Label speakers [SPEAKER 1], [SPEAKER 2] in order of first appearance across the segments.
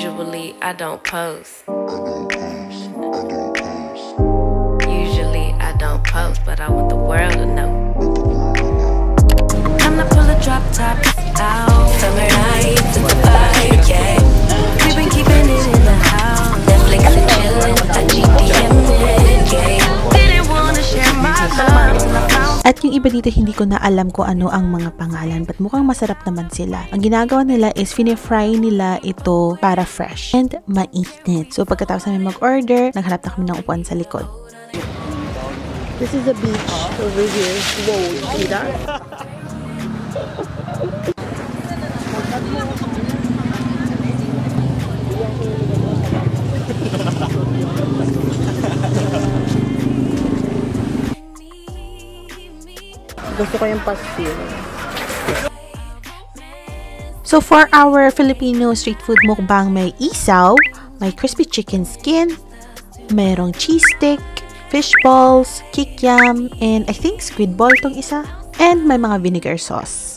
[SPEAKER 1] Usually I don't post. Usually I don't post, but I want the world to know. Time to pull a drop top out. Summer nights, it's a vibe, yeah. We've been keeping it in the house. Netflix and chillin', I GDM it, yeah. Didn't wanna share my love.
[SPEAKER 2] At yung iba dito hindi ko na alam kung ano ang mga pangalan, but mukhang masarap naman sila. Ang ginagawa nila is fini-fry nila ito para fresh and mainit. So pagkatapos namin mag-order, naghanap na kami ng upuan sa likod.
[SPEAKER 3] This is a beach over here. Whoa, see that? Gusto ko yung pastil.
[SPEAKER 2] So for our Filipino street food mukbang, may isaw, may crispy chicken skin, mayroong cheese stick, fish balls, kikiam, and I think squid ball tong isa. And may mga vinegar sauce.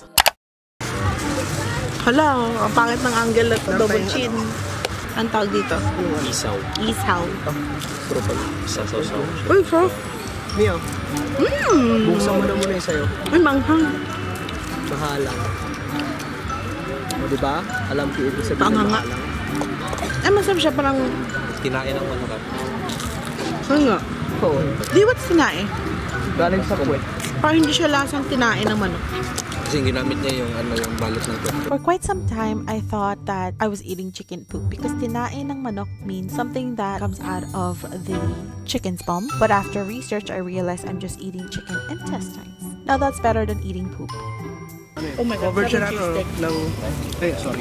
[SPEAKER 3] Hala, ang pangit ng angle at double chin. Ang tawag dito?
[SPEAKER 4] Isaw.
[SPEAKER 3] Isaw.
[SPEAKER 4] Pero pag isasaw-saw.
[SPEAKER 3] Uy, sarap.
[SPEAKER 4] Mia, buksan mo na muna yung sayo.
[SPEAKER 3] Uy, manghang.
[SPEAKER 4] Mahalang. O diba? Alam ko ibig sabihin
[SPEAKER 3] Panghanga.
[SPEAKER 4] na mahalang.
[SPEAKER 3] Ay, masarap siya parang...
[SPEAKER 4] Kinain ng manok.
[SPEAKER 3] Ano nga?
[SPEAKER 4] Oo.
[SPEAKER 3] Di ba't tinae?
[SPEAKER 4] Galing sa puwet.
[SPEAKER 3] Parang hindi siya lasang tinae ng manok.
[SPEAKER 4] Kasi ginamit niya yung yung balot ng puwet.
[SPEAKER 2] For quite some time, I thought that I was eating chicken poop because tinae ng manok means something that comes out of the chicken's bum. But after research, I realized I'm just eating chicken intestines. Now that's better than eating poop.
[SPEAKER 3] Oh my God,
[SPEAKER 4] Cover siya
[SPEAKER 3] cheese stick.
[SPEAKER 4] ng... Ay, sorry.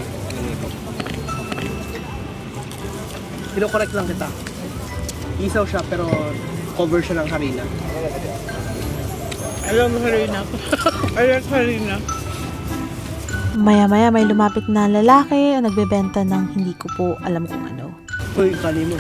[SPEAKER 4] Pino-correct lang kita. Isaw siya pero cover siya ng harina.
[SPEAKER 3] Alam mo harina. I like harina.
[SPEAKER 2] Maya-maya may lumapit na lalaki o nagbebenta ng hindi ko po alam kung ano.
[SPEAKER 4] Uy, kani mo.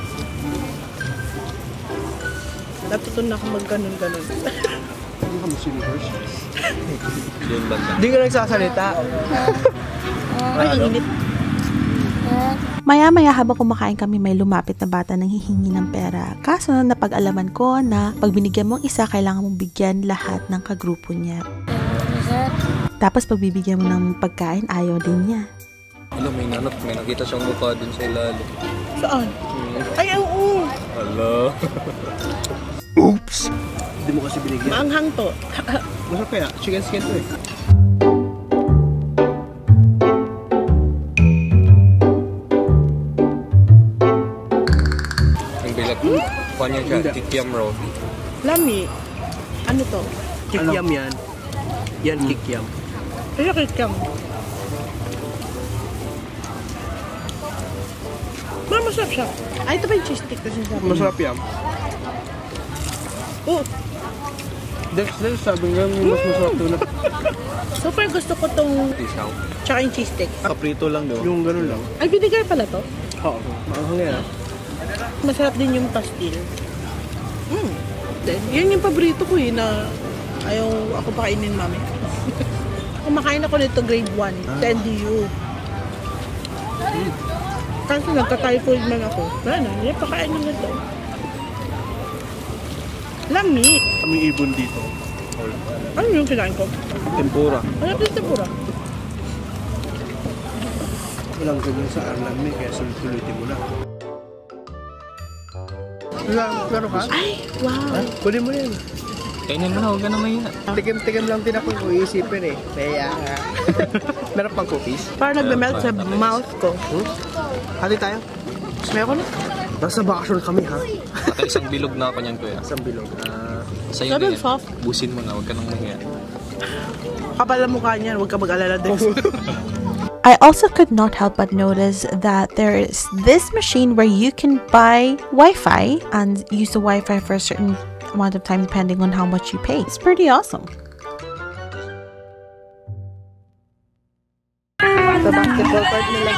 [SPEAKER 3] Natutunan ako mag-ganon-ganon.
[SPEAKER 4] Hindi ka mag-universe. Hindi ka nagsasalita.
[SPEAKER 3] Ay, ang init.
[SPEAKER 2] Maya-maya habang kumakain kami may lumapit na bata nang hihingi ng pera. Kaso napag-alaman ko na pag binigyan mong isa, kailangan mong bigyan lahat ng kagrupo niya. Tapos pag bibigyan mo ng pagkain, ayaw din niya.
[SPEAKER 4] Alam, may nanot. May nakita siyang mukha dun sa ilalim.
[SPEAKER 3] Saan? Ay, oo.
[SPEAKER 4] Hala. Oops! Hindi mo kasi binigyan.
[SPEAKER 3] Maanghang to.
[SPEAKER 4] Masarap kaya. Chicken skin to eh. Ang bilat. Kanya siya. Kikiam raw.
[SPEAKER 3] Lami. Ano to?
[SPEAKER 4] Kikiam yan. Yan kikiam.
[SPEAKER 3] Ay, kikiam. Masarap siya. Ay, ito ba yung cheese stick kasi sabi?
[SPEAKER 4] Masarap yan.
[SPEAKER 3] Oh.
[SPEAKER 4] Dex, sabi nga mas masarap ito na.
[SPEAKER 3] So far gusto ko tong
[SPEAKER 4] Isaw.
[SPEAKER 3] tsaka yung cheese stick.
[SPEAKER 4] Kaprito lang daw. Yung ganun lang.
[SPEAKER 3] Ay, vinegar pala to?
[SPEAKER 4] Oo. Maanghang yan.
[SPEAKER 3] Masarap din yung pastil. Then, yun yung paborito ko eh na ayaw ako pakainin mami. Kumakain ako nito grade 1 sa NDU. Kasi nagka-typhoid man ako. Wala na, hindi pakain na nito. Lami.
[SPEAKER 4] Kaming ibon dito.
[SPEAKER 3] Ano yung kinain ko?
[SPEAKER 4] Tempura.
[SPEAKER 3] Ano yung tempura?
[SPEAKER 4] Walang ganyan sa alam kaya sulit-sulitin mo na. Laro ka?
[SPEAKER 3] Ay, wow.
[SPEAKER 4] Kunin mo yan.
[SPEAKER 5] Kainin mo na, huwag ka na maya.
[SPEAKER 4] Tikim-tikim lang din ako kung iisipin eh. Kaya meron pang cookies.
[SPEAKER 3] Parang nagme-melt sa mouth ko.
[SPEAKER 4] Hati tayo.
[SPEAKER 3] Meron na.
[SPEAKER 4] Nasa bakasyon kami ha.
[SPEAKER 5] Baka isang bilog na ako niyan, kuya.
[SPEAKER 4] Isang bilog.
[SPEAKER 5] Sa'yo
[SPEAKER 3] Sabi
[SPEAKER 5] na yan.
[SPEAKER 3] soft.
[SPEAKER 5] Busin mo na, huwag ka nang maya.
[SPEAKER 3] Kapal ang mukha niyan, huwag ka mag-alala din.
[SPEAKER 2] I also could not help but notice that there is this machine where you can buy Wi-Fi and use the Wi-Fi for a certain amount of time depending on how much you pay. It's pretty awesome.
[SPEAKER 3] Sa basketball court nila.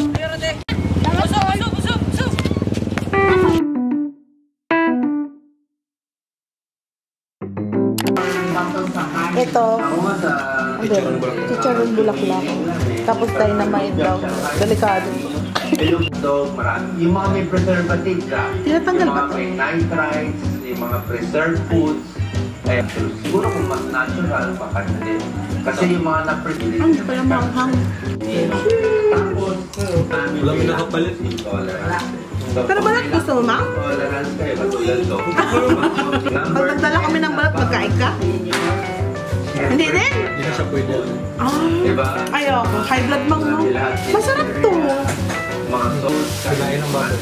[SPEAKER 3] Ito, chicharon bulaklak. Tapos dynamite daw. Delikado.
[SPEAKER 6] Ilong dog, marami. Yung mga may preservatives,
[SPEAKER 3] Tinatanggal
[SPEAKER 6] yung
[SPEAKER 3] ba
[SPEAKER 6] mga
[SPEAKER 3] to?
[SPEAKER 6] may nitrites, yung mga preserved foods. Eh, siguro kung mas natural, baka na din. Kasi yung mga na-preserved.
[SPEAKER 3] Ang pala maanghang.
[SPEAKER 6] Tapos,
[SPEAKER 5] Walang nakapalit.
[SPEAKER 6] intolerance.
[SPEAKER 3] Pero balat gusto mo, ma?
[SPEAKER 6] Tolerance kayo, katulad to.
[SPEAKER 3] Pag nagdala kami ng balat, magkain ka? Hindi din?
[SPEAKER 5] Hindi na siya pwede.
[SPEAKER 6] Diba?
[SPEAKER 3] Ayoko. High blood mang mo. Masarap to.
[SPEAKER 6] Mga sauce,
[SPEAKER 5] Kinain ng bago.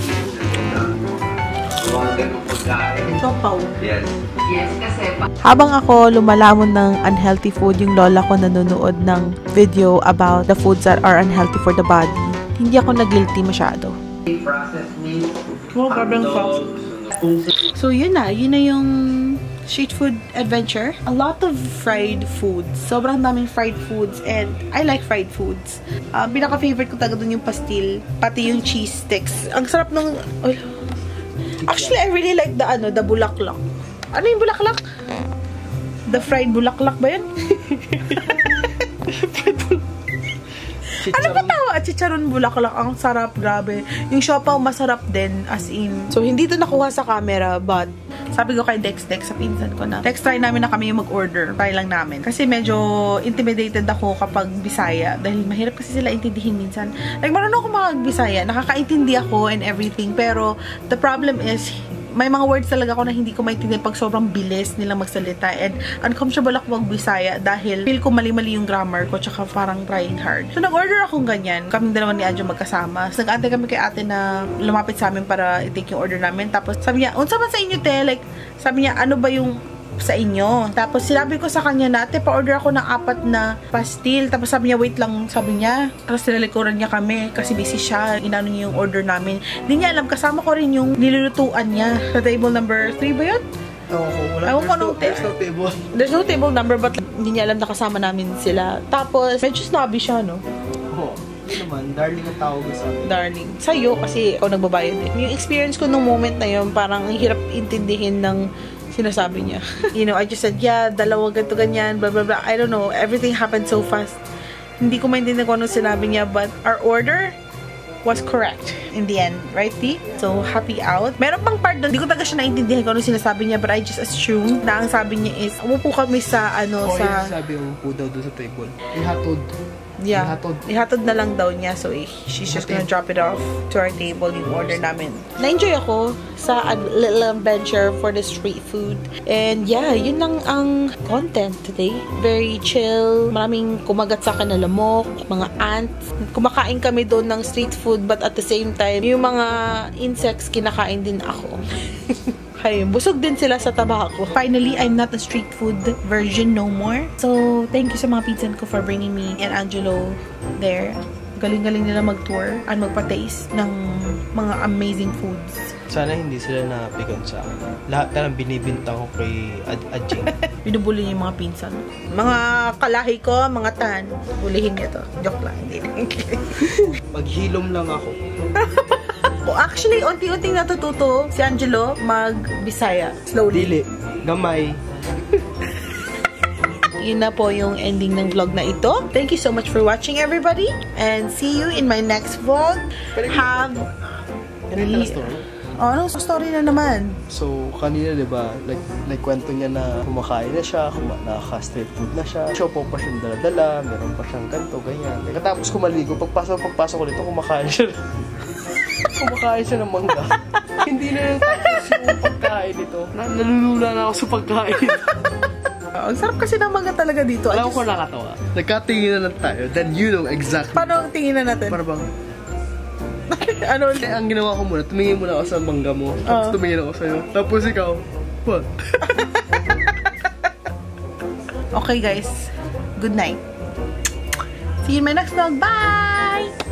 [SPEAKER 6] mga ganong pagkain.
[SPEAKER 3] Chopaw.
[SPEAKER 6] Yes.
[SPEAKER 2] Habang ako lumalamon ng unhealthy food, yung lola ko nanonood ng video about the foods that are unhealthy for the body. Hindi ako na-guilty masyado.
[SPEAKER 6] Processed meat,
[SPEAKER 3] Oh, grabe ang sauce. So, yun na yung street food adventure. A lot of fried foods. Sobrang daming fried foods and I like fried foods. Pinaka-favorite ko talaga dun yung pastil, pati yung cheese sticks. Ang sarap nung... Actually, I really like the bulaklak. Ano yung bulaklak? The fried bulaklak ba yun? Ano ba tawa? Chicharon bulaklak. Ang sarap, grabe. Yung siopaw masarap din, as in. So, hindi to nakuha sa camera, but sabi ko kay Dex sa pinsan ko na, Dex, try namin na kami yung mag-order. Try lang namin. Kasi medyo intimidated ako kapag Bisaya. Dahil mahirap kasi sila intindihin minsan. Like, marunong ako mag-Bisaya. Nakakaintindi ako and everything. Pero, the problem is, may mga words talaga ako na hindi ko maintindihan pag sobrang bilis nilang magsalita and uncomfortable ako mag-Bisaya dahil feel ko mali-mali yung grammar ko tsaka parang trying hard. So, nag-order akong ganyan. Kaming dalawa ni Adjo magkasama. So, nag-antay kami kay ate na lumapit sa amin para i-take yung order namin. Tapos, sabi niya, unsa man sa inyo, te? Like, sabi niya, ano ba yung sa inyo? Tapos, sinabi ko sa kanya na, ate, pa-order ako ng 4 na pastil. Tapos, sabi niya, wait lang, sabi niya. Tapos, nilikuran niya kami kasi busy siya. Inano niya yung order namin. Hindi niya alam, kasama ko rin yung nilulutuan niya sa table number 3 ba yun? Ewan ko nung
[SPEAKER 4] There's no table.
[SPEAKER 3] There's no table number but hindi niya alam na kasama namin sila. Tapos, medyo snobby siya, no?
[SPEAKER 4] Oo. Hindi naman, darling ang tawag sa akin.
[SPEAKER 3] Darling. Sa'yo, kasi ikaw nagbabayad eh. Yung experience ko nung moment na yun, parang ang hirap intindihin ng sinasabi niya. You know, I just said, yeah, dalawa ganito, ganyan, blah, blah, blah. I don't know. Everything happened so fast. Hindi ko maintindihan kung anong sinabi niya, but our order was correct in the end. Right, T? So, happy out. Meron pang part doon, hindi ko talaga siya naintindihan kung anong sinasabi niya, but I just assumed na ang sabi niya is, umupo kami sa, sa...
[SPEAKER 4] sabi yung po daw doon sa table. Ihatod.
[SPEAKER 3] Yeah.
[SPEAKER 4] Ihatod.
[SPEAKER 3] Ihatod na lang daw niya. So, she's just gonna drop it off to our table yung order namin. Na-enjoy ako sa little adventure for the street food. And yeah, yun lang ang content today. Very chill. Maraming kumagat sa akin na lamok, mga ants. Kumakain kami doon ng street food but at the same time, yung mga insects kinakain din ako. Ayun, busog din sila sa tabako. Finally, I'm not a street food virgin no more. So, thank you sa mga pinsan ko for bringing me and Angelo there. Galing-galing nila mag-tour and magpa-taste ng mga amazing foods.
[SPEAKER 4] Sana hindi sila napigon sa akin. Lahat na lang binibintang ko kay Adjing.
[SPEAKER 3] Binubuli niya yung mga pinsan. Mga kalahi ko, mga tan. Bulihin niya to. Joke lang. Hindi.
[SPEAKER 4] Maghilom lang ako.
[SPEAKER 3] Actually, unti-unting natututo si Angelo mag-Bisaya. Slowly.
[SPEAKER 4] Dili. Gamay.
[SPEAKER 3] Yun na po yung ending ng vlog na ito. Thank you so much for watching, everybody. And see you in my next vlog. Have... Oh, anong story na naman?
[SPEAKER 4] So, kanina, diba, like kwento niya na kumakain na siya, nakaka-street food na siya. Siopaw pa siyang dala-dala, meron pa siyang ganito, ganyan. Katapos kumaligo, pagpasok ko dito, kumakain siya. Kumakain siya ng mangga. Hindi na yung tapos yung pagkain nito. Nalulula na ako sa pagkain.
[SPEAKER 3] Ang sarap kasi ng mangga talaga dito.
[SPEAKER 4] Alam ko nakatawa. Nagkatingin na lang tayo, then you know exactly.
[SPEAKER 3] Paano ang tingin na natin?
[SPEAKER 4] Para bang...
[SPEAKER 3] Ano?
[SPEAKER 4] Ang ginawa ko muna, tumingin muna ako sa mangga mo. Tapos tumingin ako sa'yo. Tapos ikaw, what?
[SPEAKER 3] Okay guys, good night. See you in my next vlog. Bye!